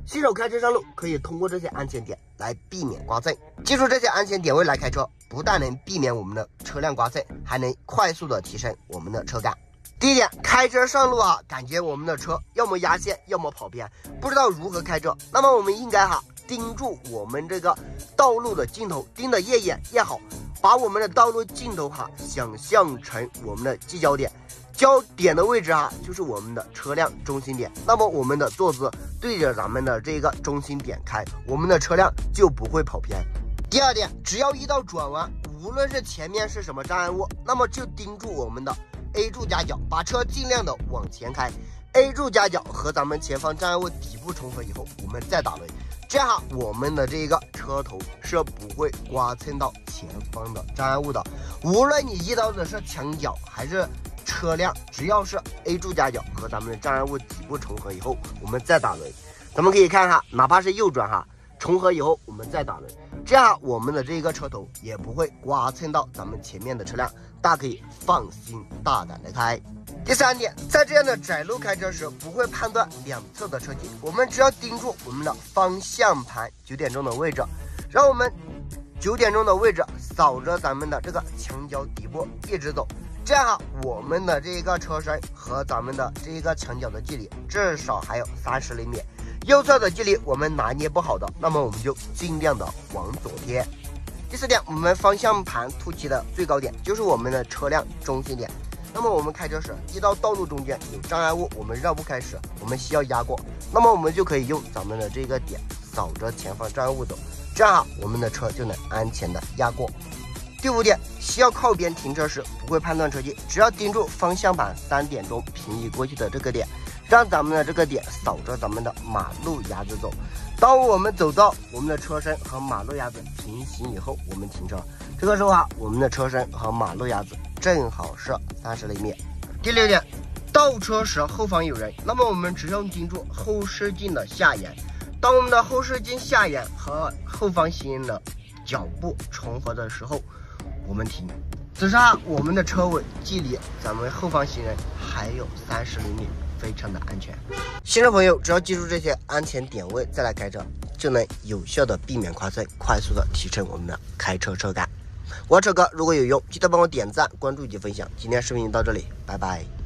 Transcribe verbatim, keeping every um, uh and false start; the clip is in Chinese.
新手开车上路可以通过这些安全点来避免刮蹭。记住这些安全点位来开车，不但能避免我们的车辆刮蹭，还能快速的提升我们的车感。第一点，开车上路哈，感觉我们的车要么压线，要么跑偏，不知道如何开车。那么我们应该哈盯住我们这个道路的尽头，盯得越远越好，把我们的道路尽头哈想象成我们的聚焦点。焦点的位置哈，就是我们的车辆中心点。那么我们的坐姿对着咱们的这个中心点开，我们的车辆就不会跑偏。第二点，只要遇到转弯，无论是前面是什么障碍物，那么就盯住我们的 A 柱夹角，把车尽量的往前开。A 柱夹角和咱们前方障碍物底部重合以后，我们再打轮，这样我们的这个车头是不会刮蹭到前方的障碍物的。无论你遇到的是墙角还是车辆，只要是 A 柱夹角和咱们的障碍物底部重合以后，我们再打轮。咱们可以看哈，哪怕是右转哈，重合以后我们再打轮，这样我们的这个车头也不会刮蹭到咱们前面的车辆，大家可以放心大胆的开。第三点，在这样的窄路开车时，不会判断两侧的车距，我们只要盯住我们的方向盘九点钟的位置，让我们九点钟的位置扫着咱们的这个墙角底部一直走，这样我们的这个车身和咱们的这个墙角的距离至少还有三十厘米，右侧的距离我们拿捏不好的，那么我们就尽量的往左贴。第四点，我们方向盘凸起的最高点就是我们的车辆中心点。那么我们开车时，一到道路中间有障碍物，我们绕不开时，我们需要压过，那么我们就可以用咱们的这个点扫着前方障碍物走，这样我们的车就能安全的压过。第五点，需要靠边停车时不会判断车距，只要盯住方向盘三点钟平移过去的这个点，让咱们的这个点扫着咱们的马路牙子走。当我们走到我们的车身和马路牙子平行以后，我们停车，这个时候啊，我们的车身和马路牙子正好是三十厘米。第六点，倒车时后方有人，那么我们只要盯住后视镜的下沿，当我们的后视镜下沿和后方行人的脚步重合的时候，我们停。此时啊，我们的车尾距离咱们后方行人还有三十厘米，非常的安全。新手朋友只要记住这些安全点位再来开车，就能有效的避免刮蹭，快速的提升我们的开车车感。我车哥如果有用，记得帮我点赞、关注以及分享。今天视频就到这里，拜拜。